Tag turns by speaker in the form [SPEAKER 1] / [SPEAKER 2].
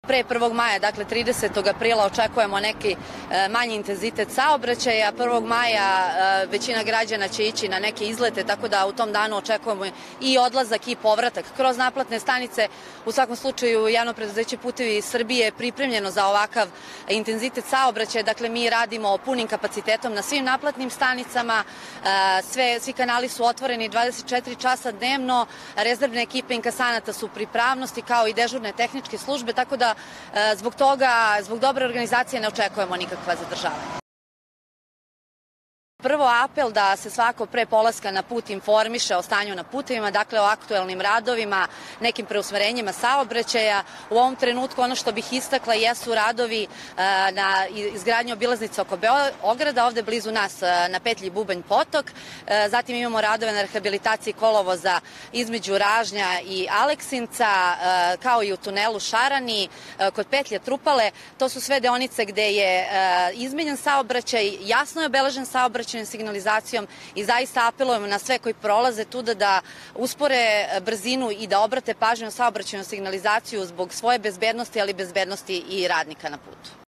[SPEAKER 1] Pre 1. maja, dakle 30. aprila, očekujemo neki manji intenzitet saobraćaja. 1. maja većina građana će ići na neke izlete, tako da u tom danu očekujemo i odlazak i povratak kroz naplatne stanice. U svakom slučaju, Javno preduzeće Putevi Srbije je pripremljeno za ovakav intenzitet saobraćaja. Dakle, mi radimo punim kapacitetom na svim naplatnim stanicama. Svi kanali su otvoreni 24 časa dnevno. Rezervne ekipe inkasanata su u pripravnosti, kao i dežurne tehničke službe, tako da zbog dobre organizacije ne očekujemo nikakva zadržavanja. Prvo apel da se svako pre polaska na put informiše o stanju na putevima, dakle o aktuelnim radovima, nekim preusmerenjima saobraćaja. U ovom trenutku ono što bih istakla jesu radovi na izgradnji obilaznice oko Beograda, ovde blizu nas na petlji Bubanj Potok. Zatim imamo radove na rehabilitaciji kolovoza između Ražnja i Aleksinca, kao i u tunelu Šarani, kod petlje Trupale. To su sve deonice gde je izmenjen saobraćaj, jasno je obeležen saobraćaj signalizacijom i zaista apelujemo na sve koji prolaze tuda da uspore brzinu i da obrate pažnju na saobraćajnu signalizaciju zbog svoje bezbednosti, ali i bezbednosti i radnika na putu.